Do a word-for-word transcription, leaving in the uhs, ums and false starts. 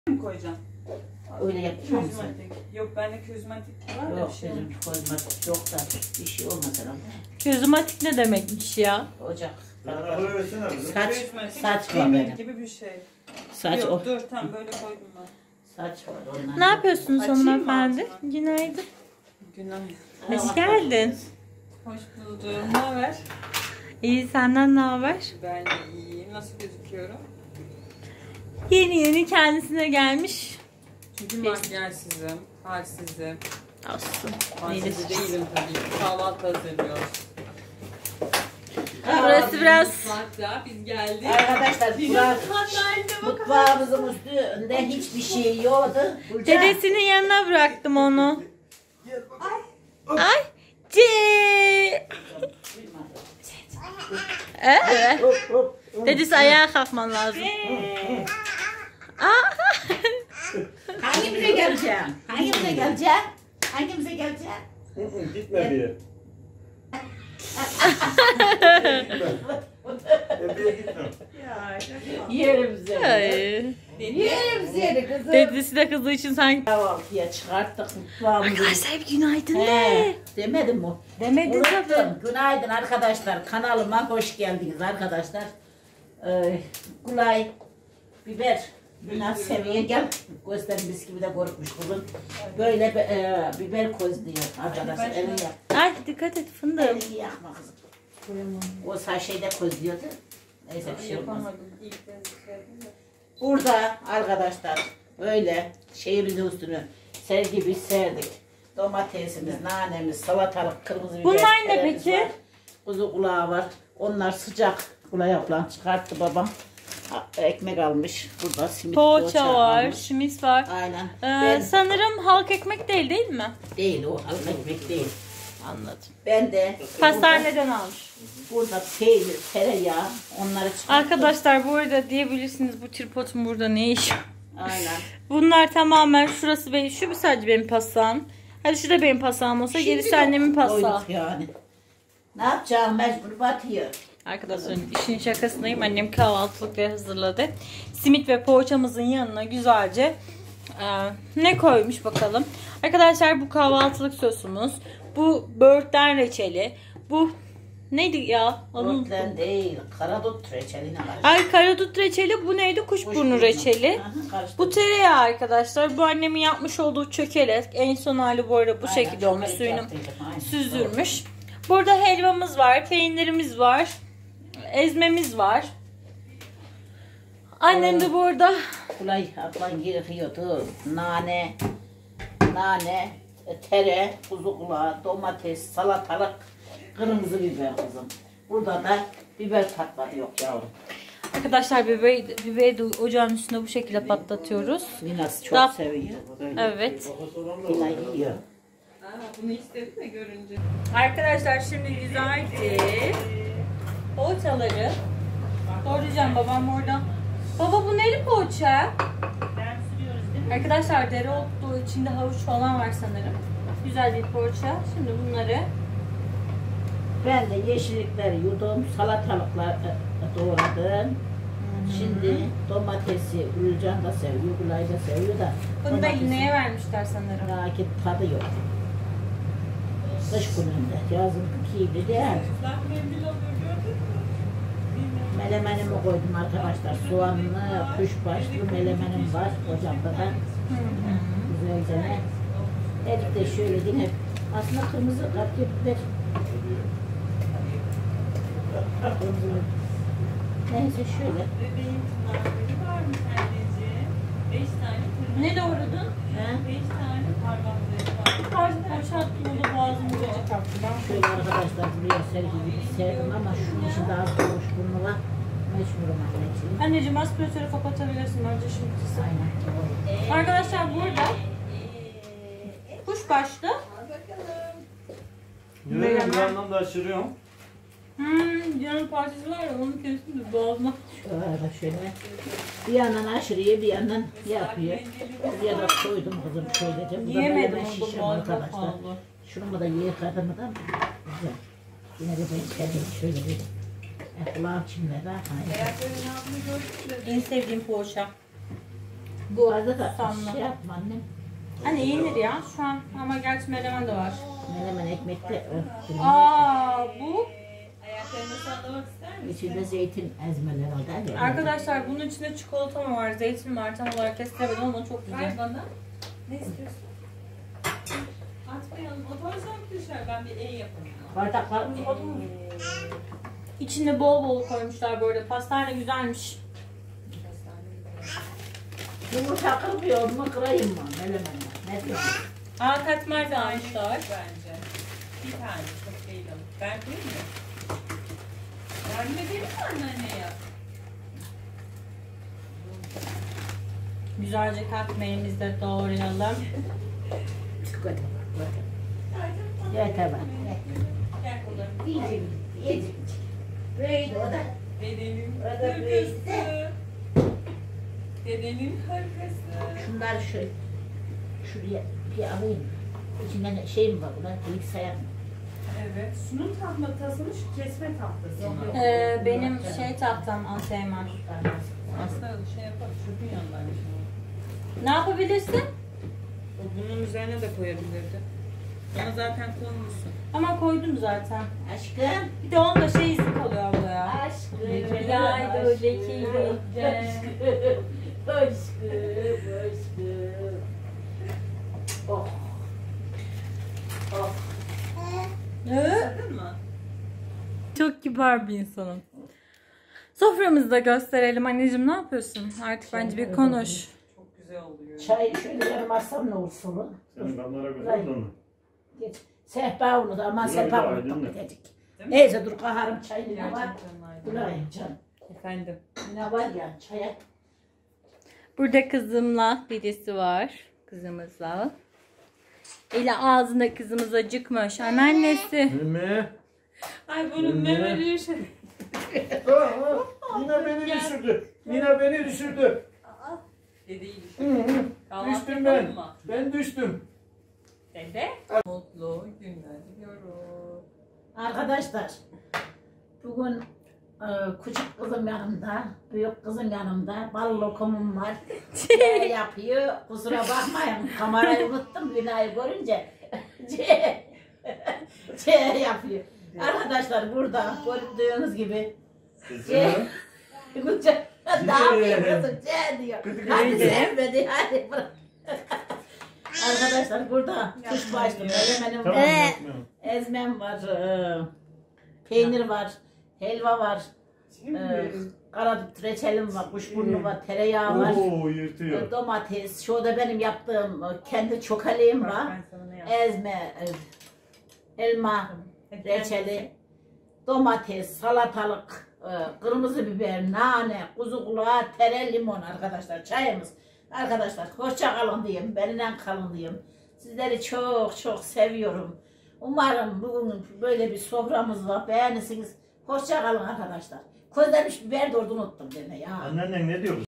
mi koyacağım? Öyle yapmıyor musun? Yok bende közmatik var da Yok bir şey bizim kozmetik yok da bir şey olmaz herhalde. Közmatik ne demekmiş ya? Ocak. Saç, Saç, saç var demir benim. gibi bir şey. Saç Yok o. dur tamam böyle koydum ben. Saç var ondan. Ne yapıyorsunuz Açayım mı hanımefendi? ağzını? Günaydın. Günaydın. Hoş geldin. Hoş buldum. Ne haber? İyi, senden ne haber? Ben de iyiyim. Nasıl gözüküyorum? Yeni yeni kendisine gelmiş. Çünkü makyajsızım, halsizim. Olsun. Halsiz değilim tabii. Kahvaltı hazırlıyoruz. Burası biraz... Mutfakta biz geldik. Arkadaşlar burası mutfağımızın üstünde hiçbir şey yoktu. Burca. Dedesinin yanına bıraktım onu. Ay. C. Evet. Hop, hop, hop. Dedesi ayağa kalkman lazım. Aa. Hangimize geleceğim? Hangimize geleceğim? Hangimize geleceğim? Gitme bir yer. Ebe'ye gitme. Yerim seni. Ay. Yerim seni kızım. Dedesi de kızı için sanki... Kahvaltıya çıkarttık mutfağımızı. Arkadaşlar bir günaydın He, de. demedim mi? Demedin tabii. Unuttum. Günaydın arkadaşlar. Kanalıma hoş geldiniz arkadaşlar. Ee, Gulay, biber. Biraz seviyeye gel. Gösterimiz gibi de korkmuş kızım. Böyle e, biber közlüyor arkadaşlar. Elini yak. Ay dikkat et fındığım. Elini yakma kızım. O sağ şeyde közlüyordu. Neyse bir şey olmaz. Yapamadım. İlk kez söyledim de. Burada arkadaşlar böyle şeyimizin üstünü ser gibi serdik. Domatesimiz, nanemiz, salatalık, kırmızı biber. Bunlar ne teremiz peki? var. Kuzu kulağı var. Onlar sıcak. Kulağı falan çıkarttı babam. Ha, ekmek almış. Burada simit Poğaça var, almış. simit var. Aynen. Ee, Ben sanırım halk ekmek değil değil mi? değil o halk ekmek değil. Anladım. Ben de Pastaneden almış. burada, burada peynir, tereyağı onları çıkarttım. Arkadaşlar bu arada diyebilirsiniz bu tripodun burada ne iş? Aynen. Bunlar tamamen şurası benim, şu bir sadece benim pastam. Hadi şu da benim pastam olsa gerisi annemin pastağı. Koyduk yani. Ne yapacağım, mecbur batıyor. Arkadaşlar işin şakasındayım. Annem kahvaltılıkları hazırladı. Simit ve poğaçamızın yanına güzelce e, ne koymuş bakalım. Arkadaşlar bu kahvaltılık sosumuz. Bu böğürtlen reçeli. Bu neydi ya? Böğürtlen değil, karadut reçeline karıştı. Ay karadut reçeli. Bu neydi? Kuşburnu reçeli. Bu tereyağı arkadaşlar. Bu annemin yapmış olduğu çökelek. En son hali bu arada bu Aynen, şekilde olmuş. çökelek Suyunu yaptıydık, aynen. süzdürmüş. Burada helvamız var. Peynirimiz var. Ezmemiz var. Annem de burada Kulay ablan yıkıyordu. Nane, nane, tere, kuzu kulağı, domates, salatalık, kırmızı biber kızım. Burada da biber patladı yok yavrum. arkadaşlar biberi, biberi de ocağın üstüne bu şekilde patlatıyoruz. Minas çok Daha- seviyor. Böyle. Evet. Kulay yiyor. Aa, bunu istedim de görünce. Arkadaşlar şimdi güzelce poğaçaları doğrayacağım babam orada. Baba bu neli poğaça? Arkadaşlar dereotu içinde havuç falan var sanırım. Güzel bir poğaça. Şimdi bunları Ben de yeşillikleri yudum, salatalıklar doğradım. Şimdi domatesi, Gülcan da seviyor, Gülay da seviyor da. bunu da domatesi- iğneye vermişler sanırım. Lakin tadı yok. Kış gününde, yazın kirli değil. Melemenimi koydum arkadaşlar. Soğanlı, kuşbaşlı melemenim var. Ocakta da. Güzelce ne? Elif de şöyle yine. Aslında kırmızı kapya biber. Kırmızı. Neyse şöyle. Bebeğin tırnakları var mı anneciğim? Beş tane tırnak. Ne doğradın? He? Beş tane parmakları var. Tarzı poğaça attım, o da boğazımı acıtattı. Şöyle arkadaşlar buraya sergi gibi serdim ama şunun içinde az olmuş bunu var. Mecburum anneciğim. Anneciğim aspiratörü kapatabilirsin bence şimdi. Aynen. Arkadaşlar burada kuşbaşlı. Yürüyorum bir yandan da aşırıyorum. Hmm, yanın partisi var ya onu kestim de boğazıma. Şöyle şöyle. Bir yandan aşırıyor bir yandan yapıyor. Buraya da koydum kızım şöylece. Bu da Yiyemedim böyle onu şişem boğazıma arkadaşlar. kaldı. Şunu da yıkadım mı da güzel. Yine de ben kendim şöyle bir kulağım çimledi. Ayaklarının altını gördün mü? En sevdiğim poğaça. Bu arada da Sanma. şey yapma annem. Hani yenir ya şu an ama gerçi menemen de var. Menemen ekmekte. Oh, Aa bu Ayaklarını sallamak ister misin? içinde zeytin ezmeler aldı. arkadaşlar bunun içinde çikolata mı var, zeytin mi var tam olarak kestiremedim ama çok Ver güzel. bana. Ne istiyorsun? Atmayalım. Atarsan düşer. Ben bir el yapayım. Bardaklarımız oldu mu? İçinde bol bol koymuşlar böyle. Pastane güzelmiş. Yumurta kırmıyor mu kırayım mı? Menemen. Ne diyorsun? Aa katmer de almışlar. Bence. Bir tane. Çok değil ama. Ben koyayım mı? Yardım edelim mi anneanneye? Güzelce katmerimizi de doğrayalım. Yeter bak. Yeter bak. Gel kullanım. Yiyecek. Yiyecek. Böyle o da. Dedenin O da hırkası. böyle. Dedenin hırkası. Şunları şöyle şuraya bir alayım. İçinden şey mi var buna? Bilgisayar mı? Evet. Şunun tahtasını şu kesme tahtası. Yok yok. Ee, benim şey tahtam antrenman. Aslında şey yapalım. Çöpün yanındaymış. Ne yapabilirsin? O bunun üzerine de koyabilirdi. Ama zaten koymuşsun. Ama koydum zaten. Aşkım. Bir de onun da şey izi kalıyor abla ya. Aşkım. Yaydı, lekiydi. Aşkım. Aşkım. Aşkım. Oh. Oh. Sakın mı? Çok kibar bir insanım. Soframızı da gösterelim. Anneciğim ne yapıyorsun? Artık bence bir konuş. Çok güzel oluyor. Çayı şöyle yarım açsam ne olur sulu? Senin damlara güzel de onu. Geç. Sehpa unut ama Güzel, sehpa güzel, unutmak aydınlık. dedik. Değil mi? Neyse dur kaharım çayını ne var? Gerçekten aydın. Bulayım can. Efendim. Ne var ya çaya? Burada kızımla birisi var. Kızımızla. Eli ağzında kızımız acıkmış. Anneannesi. Meme. Ay bunun Ne? memeli şey. Yine beni düşürdü. Yine beni düşürdü. Dedeyi Hı düşün. hı. Kahvaltı Düştüm yapalım ben. mı? Ben düştüm. Dede. Mutlu günler diliyorum. Arkadaşlar bugün e, küçük kızım yanımda, büyük kızım yanımda, bal lokumum var. C yapıyor. Kusura bakmayın kamerayı unuttum binayı görünce. C, C yapıyor. Arkadaşlar burada gördüğünüz gibi C. C. Ne yapıyor kızım? C diyor. Hadi sevmedi. Hadi bırak. Arkadaşlar burada kuş başlı menemenim Tamam. var. yapmıyorum. Ezmem var, e, peynir var, helva var, e, karadut reçelim var, kuşburnu var, tereyağı var, Oo e, yırtıyor. domates, şurada benim yaptığım e, kendi çokaleğim var, Ben sana ne yaptım? ezme, e, elma, reçeli, domates, salatalık, e, kırmızı biber, nane, kuzu kulağı, tere, limon arkadaşlar çayımız. Arkadaşlar hoşça kalın diyeyim, benimle kalın diyeyim. Sizleri çok çok seviyorum. Umarım bugün böyle bir soframız var. Beğenirsiniz. Hoşça kalın arkadaşlar. Közlemiş biber de orada unuttum deme ya. Anneannen ne diyor?